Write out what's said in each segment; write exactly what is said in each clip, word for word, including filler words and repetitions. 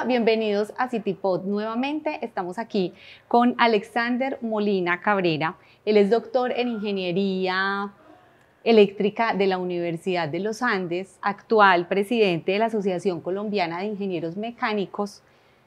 Hola, bienvenidos a CityPod. Nuevamente estamos aquí con Alexander Molina Cabrera. Él es doctor en Ingeniería Eléctrica de la Universidad de los Andes, actual presidente de la Asociación Colombiana de Ingenieros Mecánicos,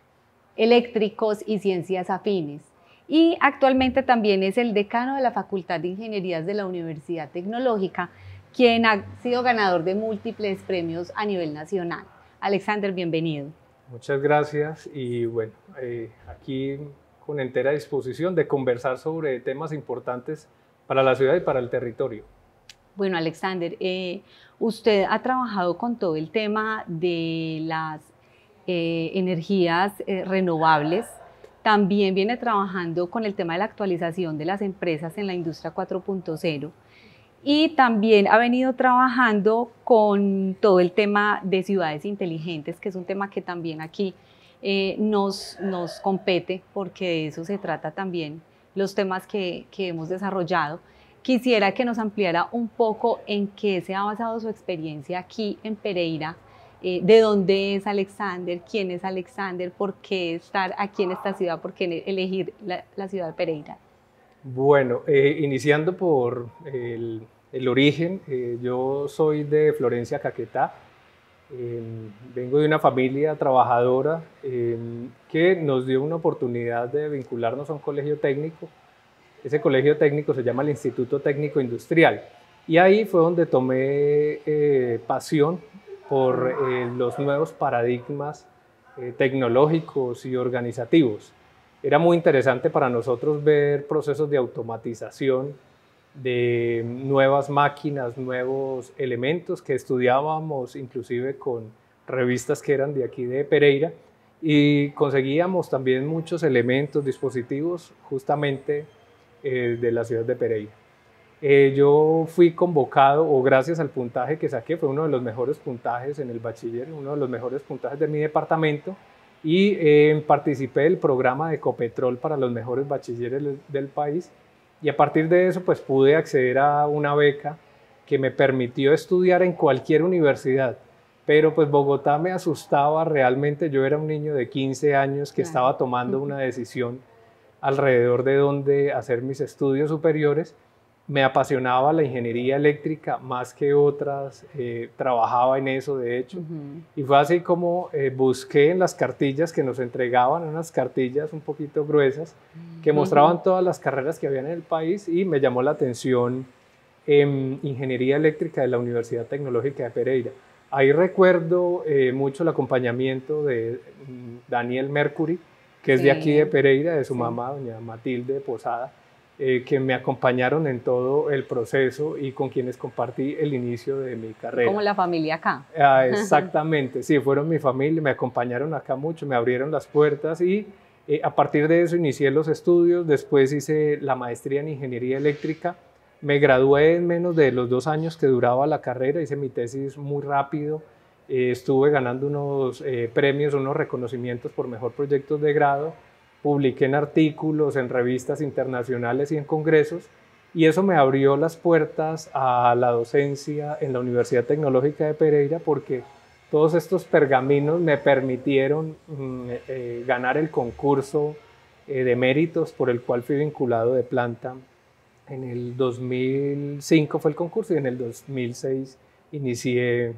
Eléctricos y Ciencias Afines. Y actualmente también es el decano de la Facultad de Ingenierías de la Universidad Tecnológica, quien ha sido ganador de múltiples premios a nivel nacional. Alexander, bienvenido. Muchas gracias y bueno, eh, aquí con entera disposición de conversar sobre temas importantes para la ciudad y para el territorio. Bueno, Alexander, eh, usted ha trabajado con todo el tema de las eh, energías eh, renovables. También viene trabajando con el tema de la actualización de las empresas en la industria cuatro punto cero. Y también ha venido trabajando con todo el tema de ciudades inteligentes, que es un tema que también aquí eh, nos, nos compete, porque de eso se trata también los temas que, que hemos desarrollado. Quisiera que nos ampliara un poco en qué se ha basado su experiencia aquí en Pereira, eh, de dónde es Alexander, quién es Alexander, por qué estar aquí en esta ciudad, por qué elegir la, la ciudad de Pereira. Bueno, eh, iniciando por el, el origen, eh, yo soy de Florencia, Caquetá. Eh, vengo de una familia trabajadora eh, que nos dio una oportunidad de vincularnos a un colegio técnico. Ese colegio técnico se llama el Instituto Técnico Industrial. Y ahí fue donde tomé eh, pasión por eh, los nuevos paradigmas eh, tecnológicos y organizativos. Era muy interesante para nosotros ver procesos de automatización, de nuevas máquinas, nuevos elementos que estudiábamos inclusive con revistas que eran de aquí de Pereira, y conseguíamos también muchos elementos, dispositivos justamente eh, de la ciudad de Pereira. Eh, yo fui convocado, o gracias al puntaje que saqué, fue uno de los mejores puntajes en el bachiller, uno de los mejores puntajes de mi departamento, y eh, participé del programa de Ecopetrol para los mejores bachilleres del país, y a partir de eso pues pude acceder a una beca que me permitió estudiar en cualquier universidad, pero pues Bogotá me asustaba realmente. Yo era un niño de quince años que estaba tomando una decisión alrededor de dónde hacer mis estudios superiores. Me apasionaba la ingeniería eléctrica más que otras, eh, trabajaba en eso de hecho, uh-huh. Y fue así como eh, busqué en las cartillas que nos entregaban, unas cartillas un poquito gruesas, que mostraban uh-huh. todas las carreras que había en el país, y me llamó la atención eh, ingeniería eléctrica de la Universidad Tecnológica de Pereira. Ahí recuerdo eh, mucho el acompañamiento de Daniel Mercury, que es sí. de aquí de Pereira, de su sí. mamá, doña Matilde Posada, Eh, que me acompañaron en todo el proceso y con quienes compartí el inicio de mi carrera. Como la familia acá. Ah, exactamente, sí, fueron mi familia, me acompañaron acá mucho, me abrieron las puertas, y eh, a partir de eso inicié los estudios. Después hice la maestría en Ingeniería Eléctrica, me gradué en menos de los dos años que duraba la carrera, hice mi tesis muy rápido, eh, estuve ganando unos eh, premios, unos reconocimientos por mejor proyectos de grado. Publiqué en artículos, en revistas internacionales y en congresos, y eso me abrió las puertas a la docencia en la Universidad Tecnológica de Pereira, porque todos estos pergaminos me permitieron mm, eh, ganar el concurso eh, de méritos por el cual fui vinculado de planta. En el dos mil cinco fue el concurso, y en el dos mil seis inicié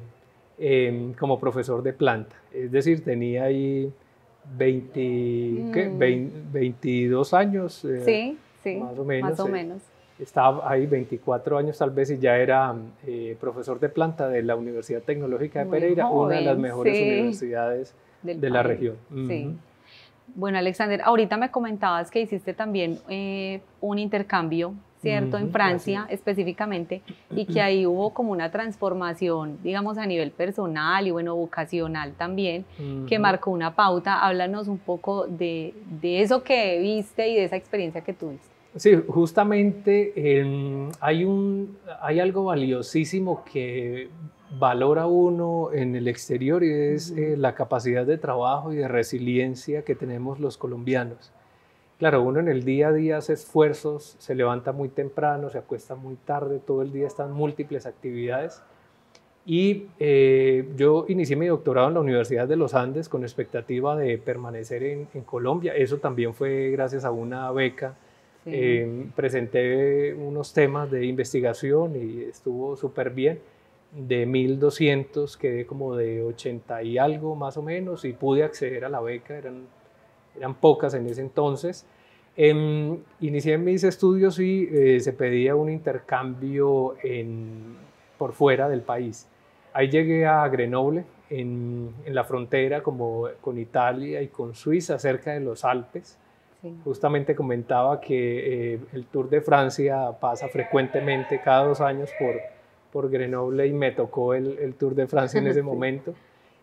eh, como profesor de planta, es decir, tenía ahí veinte, mm. ¿qué? veinte, veintidós años, eh, sí, sí, más o menos. Más o eh, menos. Estaba ahí veinticuatro años tal vez, y ya era eh, profesor de planta de la Universidad Tecnológica de Muy Pereira, joven, una de las mejores sí. universidades Del de país. la región. Sí. Uh-huh. Bueno, Alexander, ahorita me comentabas que hiciste también eh, un intercambio, ¿cierto? Uh-huh. En Francia específicamente, y que ahí hubo como una transformación, digamos, a nivel personal y bueno, vocacional también, uh-huh. que marcó una pauta. Háblanos un poco de, de eso que viste y de esa experiencia que tuviste. Sí, justamente eh, hay, un, hay algo valiosísimo que valora uno en el exterior, y es uh-huh. eh, la capacidad de trabajo y de resiliencia que tenemos los colombianos. Claro, uno en el día a día hace esfuerzos, se levanta muy temprano, se acuesta muy tarde, todo el día están múltiples actividades, Y eh, yo inicié mi doctorado en la Universidad de los Andes con expectativa de permanecer en, en Colombia. Eso también fue gracias a una beca. Sí. Eh, presenté unos temas de investigación y estuvo súper bien. De mil doscientos quedé como de ochenta y algo más o menos y pude acceder a la beca, eran, eran pocas en ese entonces. Eh, inicié mis estudios y eh, se pedía un intercambio en, por fuera del país. Ahí llegué a Grenoble, en, en la frontera como con Italia y con Suiza, cerca de los Alpes. Sí. Justamente comentaba que eh, el Tour de Francia pasa frecuentemente, cada dos años, por, por Grenoble, y me tocó el, el Tour de Francia en ese sí. momento.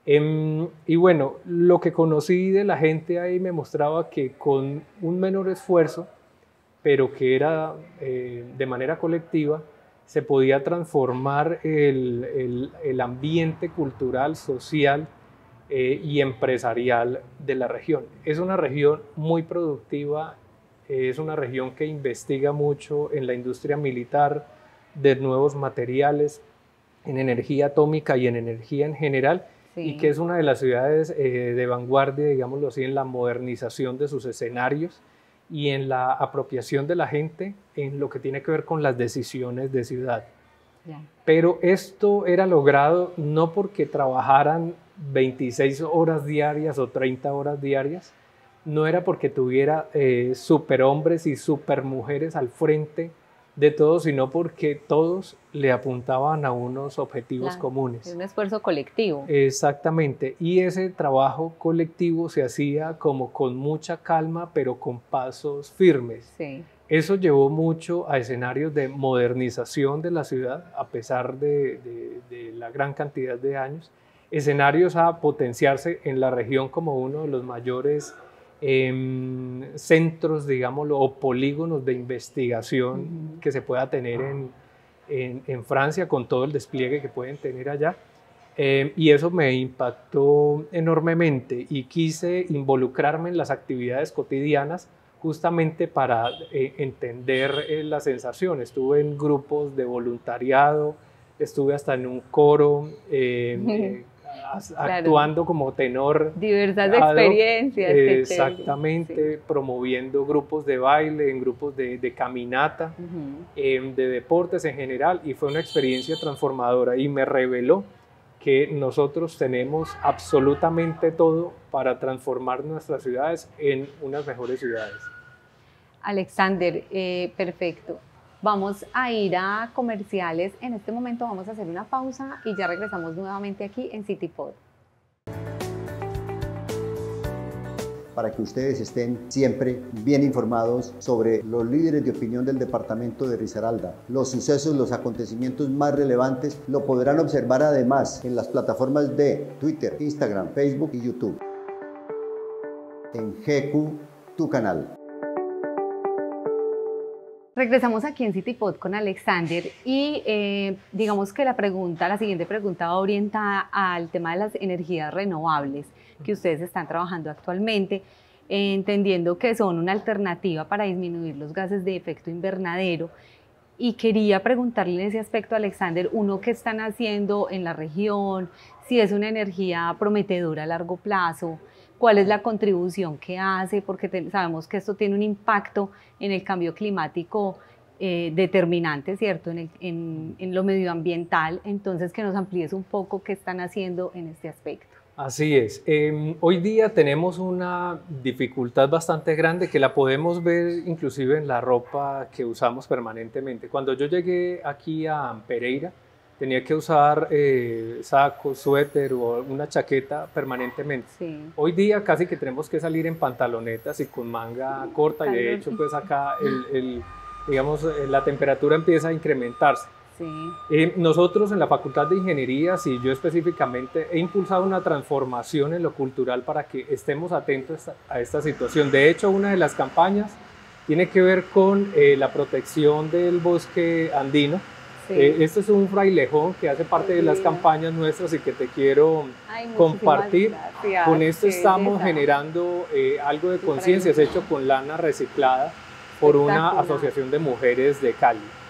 Eh, y bueno, lo que conocí de la gente ahí me mostraba que con un menor esfuerzo, pero que era eh, de manera colectiva, se podía transformar el, el, el ambiente cultural, social eh, y empresarial de la región. Es una región muy productiva, eh, es una región que investiga mucho en la industria militar, de nuevos materiales, en energía atómica y en energía en general, sí. y que es una de las ciudades eh, de vanguardia, digámoslo así, en la modernización de sus escenarios y en la apropiación de la gente en lo que tiene que ver con las decisiones de ciudad. Yeah. Pero esto era logrado no porque trabajaran veintiséis horas diarias o treinta horas diarias, no era porque tuviera eh, superhombres y supermujeres al frente de todo, sino porque todos le apuntaban a unos objetivos claro, comunes. Es un esfuerzo colectivo. Exactamente, y ese trabajo colectivo se hacía como con mucha calma, pero con pasos firmes. Sí. Eso llevó mucho a escenarios de modernización de la ciudad, a pesar de, de, de la gran cantidad de años, escenarios a potenciarse en la región como uno de los mayores Eh, centros, digámoslo, o polígonos de investigación uh-huh. que se pueda tener en, en, en Francia, con todo el despliegue que pueden tener allá. Eh, y eso me impactó enormemente y quise involucrarme en las actividades cotidianas justamente para eh, entender eh, la sensación. Estuve en grupos de voluntariado, estuve hasta en un coro, eh, eh, actuando claro. como tenor. Diversas experiencias. Eh, exactamente, sí. promoviendo grupos de baile, en grupos de, de caminata, uh-huh. eh, de deportes en general, y fue una experiencia transformadora y me reveló que nosotros tenemos absolutamente todo para transformar nuestras ciudades en unas mejores ciudades. Alexander, eh, perfecto. Vamos a ir a comerciales. En este momento vamos a hacer una pausa y ya regresamos nuevamente aquí en CityPod. Para que ustedes estén siempre bien informados sobre los líderes de opinión del departamento de Risaralda, los sucesos, los acontecimientos más relevantes, lo podrán observar además en las plataformas de Twitter, Instagram, Facebook y YouTube. En G Q, tu canal. Regresamos aquí en CityPod con Alexander y eh, digamos que la pregunta, la siguiente pregunta va orientada al tema de las energías renovables que ustedes están trabajando actualmente, eh, entendiendo que son una alternativa para disminuir los gases de efecto invernadero. Y quería preguntarle en ese aspecto, Alexander, uno, ¿qué están haciendo en la región? Si es una energía prometedora a largo plazo, ¿cuál es la contribución que hace? Porque te, sabemos que esto tiene un impacto en el cambio climático eh, determinante, ¿cierto? En, el, en, en lo medioambiental. Entonces, que nos amplíes un poco qué están haciendo en este aspecto. Así es. Eh, hoy día tenemos una dificultad bastante grande que la podemos ver inclusive en la ropa que usamos permanentemente. Cuando yo llegué aquí a Pereira, tenía que usar eh, saco, suéter o una chaqueta permanentemente. Sí. Hoy día casi que tenemos que salir en pantalonetas y con manga corta, y de hecho pues acá el, el, digamos, la temperatura empieza a incrementarse. Sí. Eh, nosotros en la Facultad de Ingenierías y yo específicamente he impulsado una transformación en lo cultural para que estemos atentos a esta situación. De hecho, una de las campañas tiene que ver con eh, la protección del bosque andino. Sí. Eh, este es un frailejón que hace parte sí. de las campañas nuestras y que te quiero Ay, compartir. Gracias. Con esto sí, estamos generando eh, algo de conciencia, es hecho con lana reciclada por una asociación de mujeres de Cali.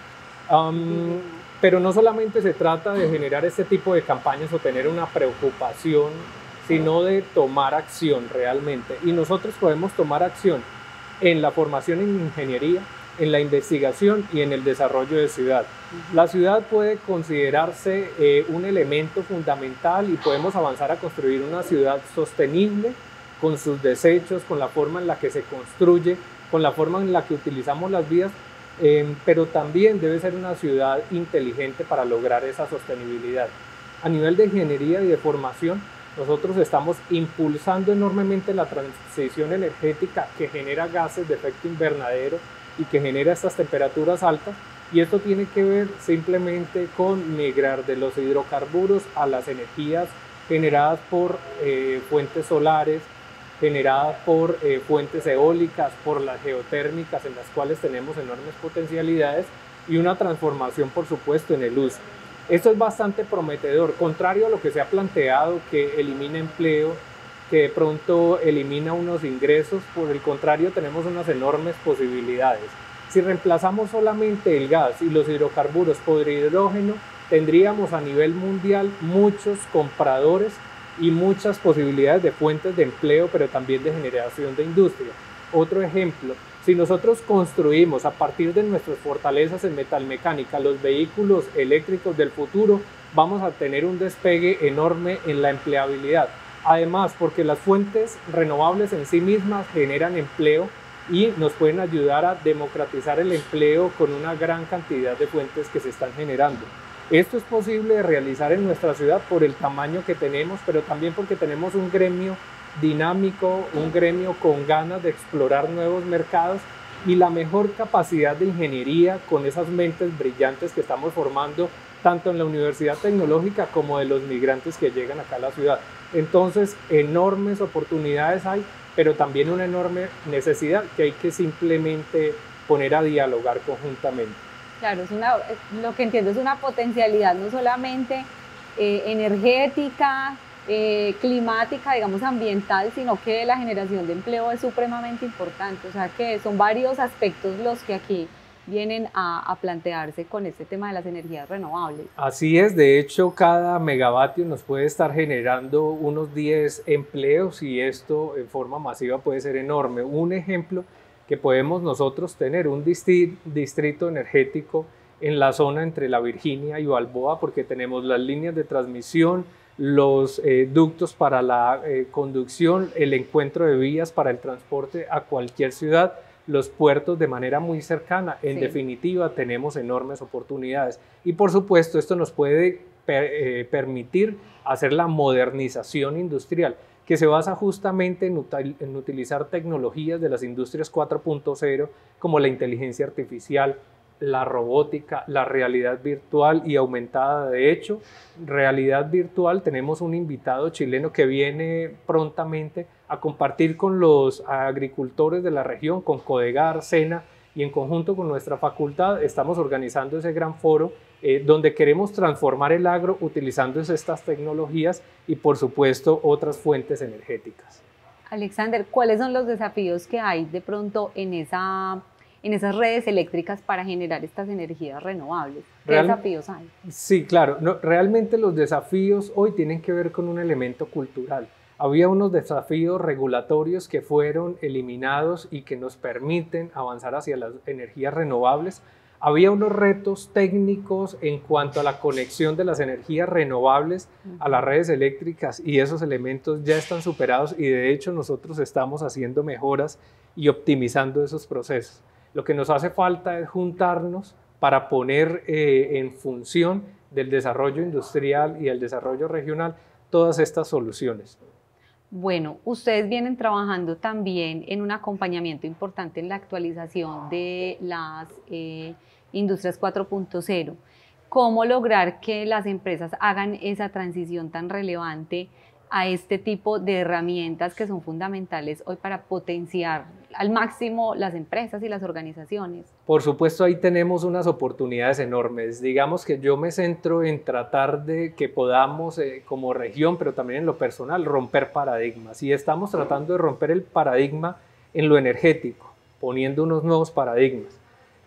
Um, pero no solamente se trata de generar este tipo de campañas o tener una preocupación, sino de tomar acción realmente. Y nosotros podemos tomar acción en la formación en ingeniería, en la investigación y en el desarrollo de ciudad. La ciudad puede considerarse eh, un elemento fundamental y podemos avanzar a construir una ciudad sostenible con sus desechos, con la forma en la que se construye, con la forma en la que utilizamos las vías, eh, pero también debe ser una ciudad inteligente para lograr esa sostenibilidad. A nivel de ingeniería y de formación, nosotros estamos impulsando enormemente la transición energética que genera gases de efecto invernadero y que genera estas temperaturas altas, y esto tiene que ver simplemente con migrar de los hidrocarburos a las energías generadas por eh, fuentes solares, generadas por eh, fuentes eólicas, por las geotérmicas, en las cuales tenemos enormes potencialidades, y una transformación, por supuesto, en el uso. Esto es bastante prometedor, contrario a lo que se ha planteado, que elimina empleo, que de pronto elimina unos ingresos. Por el contrario, tenemos unas enormes posibilidades. Si reemplazamos solamente el gas y los hidrocarburos por hidrógeno, tendríamos a nivel mundial muchos compradores y muchas posibilidades de fuentes de empleo, pero también de generación de industria. Otro ejemplo, si nosotros construimos a partir de nuestras fortalezas en metalmecánica los vehículos eléctricos del futuro, vamos a tener un despegue enorme en la empleabilidad. Además, porque las fuentes renovables en sí mismas generan empleo y nos pueden ayudar a democratizar el empleo con una gran cantidad de fuentes que se están generando. Esto es posible de realizar en nuestra ciudad por el tamaño que tenemos, pero también porque tenemos un gremio dinámico, un gremio con ganas de explorar nuevos mercados y la mejor capacidad de ingeniería con esas mentes brillantes que estamos formando tanto en la Universidad Tecnológica como de los migrantes que llegan acá a la ciudad. Entonces, enormes oportunidades hay, pero también una enorme necesidad que hay que simplemente poner a dialogar conjuntamente. Claro, es una, lo que entiendo es una potencialidad no solamente eh, energética, eh, climática, digamos ambiental, sino que la generación de empleo es supremamente importante. O sea que son varios aspectos los que aquí vienen a, a plantearse con este tema de las energías renovables. Así es, de hecho cada megavatio nos puede estar generando unos diez empleos y esto en forma masiva puede ser enorme. Un ejemplo que podemos nosotros tener, un distrito energético en la zona entre La Virginia y Balboa, porque tenemos las líneas de transmisión, los eh, ductos para la eh, conducción, el encuentro de vías para el transporte a cualquier ciudad, los puertos de manera muy cercana. En sí. definitiva, tenemos enormes oportunidades. Y por supuesto, esto nos puede per, eh, permitir hacer la modernización industrial, que se basa justamente en, util, en utilizar tecnologías de las industrias cuatro punto cero, como la inteligencia artificial, la robótica, la realidad virtual y aumentada. De hecho, realidad virtual, tenemos un invitado chileno que viene prontamente a compartir con los agricultores de la región, con Codegar, Sena, y en conjunto con nuestra facultad estamos organizando ese gran foro eh, donde queremos transformar el agro utilizando estas tecnologías y por supuesto otras fuentes energéticas. Alexander, ¿cuáles son los desafíos que hay de pronto en esa... en esas redes eléctricas para generar estas energías renovables? ¿Qué Real, desafíos hay? Sí, claro. No, realmente los desafíos hoy tienen que ver con un elemento cultural. Había unos desafíos regulatorios que fueron eliminados y que nos permiten avanzar hacia las energías renovables. Había unos retos técnicos en cuanto a la conexión de las energías renovables a las redes eléctricas y esos elementos ya están superados y de hecho nosotros estamos haciendo mejoras y optimizando esos procesos. Lo que nos hace falta es juntarnos para poner eh, en función del desarrollo industrial y el desarrollo regional todas estas soluciones. Bueno, ustedes vienen trabajando también en un acompañamiento importante en la actualización de las eh, industrias cuatro punto cero. ¿Cómo lograr que las empresas hagan esa transición tan relevante a este tipo de herramientas que son fundamentales hoy para potenciar al máximo las empresas y las organizaciones? Por supuesto, ahí tenemos unas oportunidades enormes. Digamos que yo me centro en tratar de que podamos, eh, como región, pero también en lo personal, romper paradigmas. Y estamos tratando de romper el paradigma en lo energético, poniendo unos nuevos paradigmas.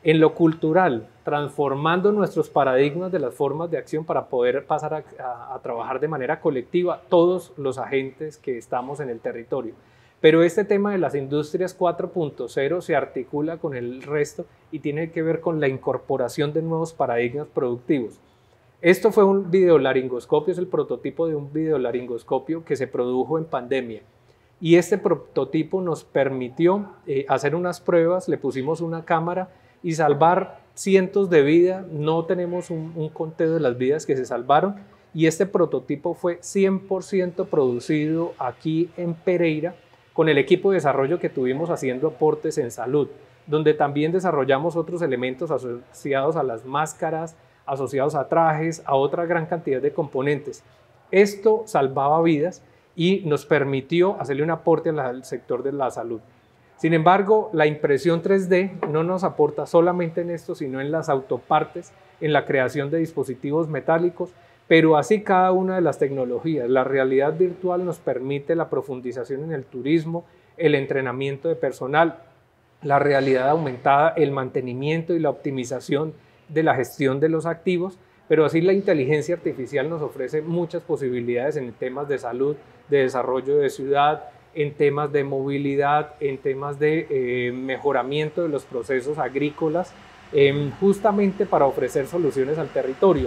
En lo cultural, transformando nuestros paradigmas de las formas de acción para poder pasar a, a, a trabajar de manera colectiva todos los agentes que estamos en el territorio. Pero este tema de las industrias cuatro punto cero se articula con el resto y tiene que ver con la incorporación de nuevos paradigmas productivos. Esto fue un videolaringoscopio, es el prototipo de un videolaringoscopio que se produjo en pandemia. Y este prototipo nos permitió eh, hacer unas pruebas, le pusimos una cámara y salvar cientos de vidas. No tenemos un, un conteo de las vidas que se salvaron, y este prototipo fue cien por ciento producido aquí en Pereira con el equipo de desarrollo que tuvimos haciendo aportes en salud, donde también desarrollamos otros elementos asociados a las máscaras, asociados a trajes, a otra gran cantidad de componentes. Esto salvaba vidas y nos permitió hacerle un aporte al sector de la salud. Sin embargo, la impresión tres D no nos aporta solamente en esto, sino en las autopartes, en la creación de dispositivos metálicos, pero así cada una de las tecnologías. La realidad virtual nos permite la profundización en el turismo, el entrenamiento de personal, la realidad aumentada, el mantenimiento y la optimización de la gestión de los activos, pero así la inteligencia artificial nos ofrece muchas posibilidades en temas de salud, de desarrollo de ciudad, en temas de movilidad, en temas de eh, mejoramiento de los procesos agrícolas, eh, justamente para ofrecer soluciones al territorio.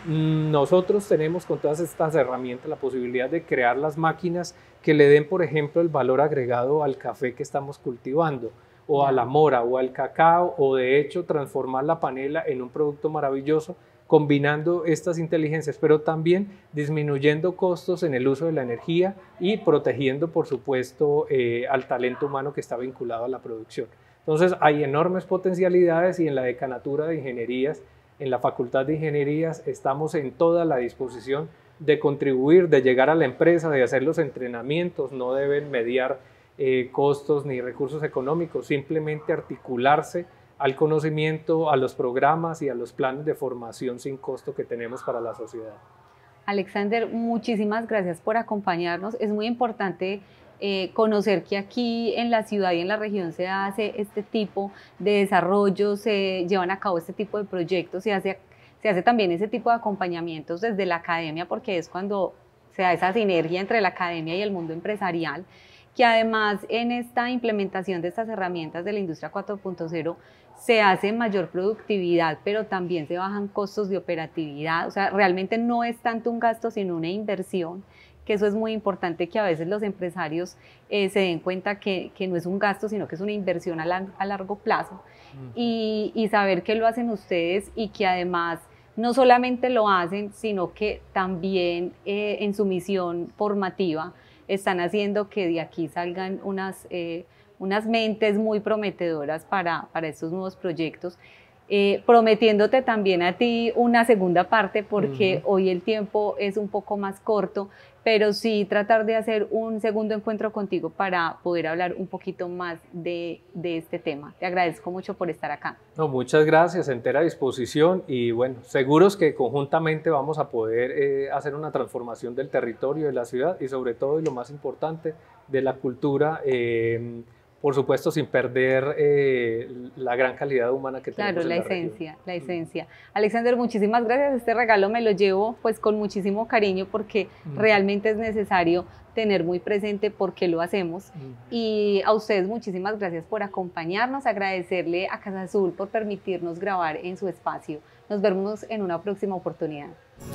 Nosotros tenemos con todas estas herramientas la posibilidad de crear las máquinas que le den, por ejemplo, el valor agregado al café que estamos cultivando, o a la mora, o al cacao, o de hecho transformar la panela en un producto maravilloso, combinando estas inteligencias, pero también disminuyendo costos en el uso de la energía y protegiendo, por supuesto, eh, al talento humano que está vinculado a la producción. Entonces, hay enormes potencialidades, y en la Decanatura de Ingenierías, en la Facultad de Ingenierías, estamos en toda la disposición de contribuir, de llegar a la empresa, de hacer los entrenamientos. No deben mediar eh, costos ni recursos económicos, simplemente articularse al conocimiento, a los programas y a los planes de formación sin costo que tenemos para la sociedad. Alexander, muchísimas gracias por acompañarnos. Es muy importante eh, conocer que aquí en la ciudad y en la región se hace este tipo de desarrollo, se llevan a cabo este tipo de proyectos, se hace, se hace también ese tipo de acompañamientos desde la academia, porque es cuando se da esa sinergia entre la academia y el mundo empresarial, que además en esta implementación de estas herramientas de la industria cuatro punto cero se hace mayor productividad, pero también se bajan costos de operatividad. O sea, realmente no es tanto un gasto, sino una inversión, que eso es muy importante, que a veces los empresarios eh, se den cuenta que, que no es un gasto, sino que es una inversión a, la, a largo plazo. Uh-huh. y, y saber que lo hacen ustedes, y que además no solamente lo hacen, sino que también eh, en su misión formativa están haciendo que de aquí salgan unas, eh, unas mentes muy prometedoras para, para estos nuevos proyectos, eh, prometiéndote también a ti una segunda parte, porque uh-huh. hoy el tiempo es un poco más corto, pero sí tratar de hacer un segundo encuentro contigo para poder hablar un poquito más de, de este tema. Te agradezco mucho por estar acá. No, muchas gracias, entera disposición, y bueno, seguros que conjuntamente vamos a poder eh, hacer una transformación del territorio, de la ciudad, y sobre todo, y lo más importante, de la cultura, eh, por supuesto, sin perder eh, la gran calidad humana que tenemos. Claro, en la, la esencia, región. la esencia. Alexander, muchísimas gracias. Este regalo me lo llevo pues con muchísimo cariño, porque mm. realmente es necesario tener muy presente por qué lo hacemos. Mm. Y a ustedes muchísimas gracias por acompañarnos, agradecerle a Casa Azul por permitirnos grabar en su espacio. Nos vemos en una próxima oportunidad.